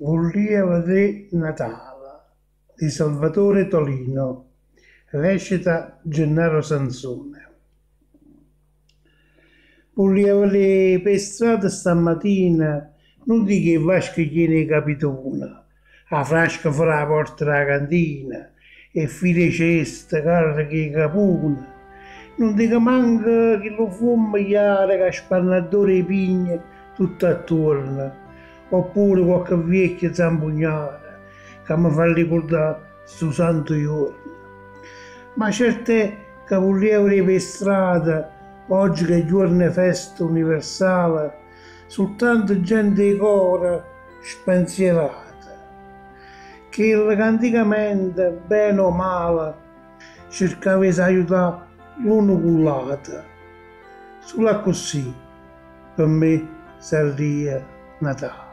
Volia vedere Natale di Salvatore Tolino, recita Gennaro Sansone. Volia vedere per strada stamattina, non di che vasca chiede capitona, a frasca fra la porta della cantina, e file ceste, cariche capone. Non dica manca che lo fumo chiaro, che spannatore di pigne tutto attorno, oppure qualche vecchia zampugnata che mi fa ricordare sto santo giorno. Ma certe cavoliere per strada, oggi che è giorno di festa universale, soltanto gente di cuore spensierata, che anticamente, bene o male, cercava di aiutare l'uno con l'altro. Solo così, per me, sarebbe Natale.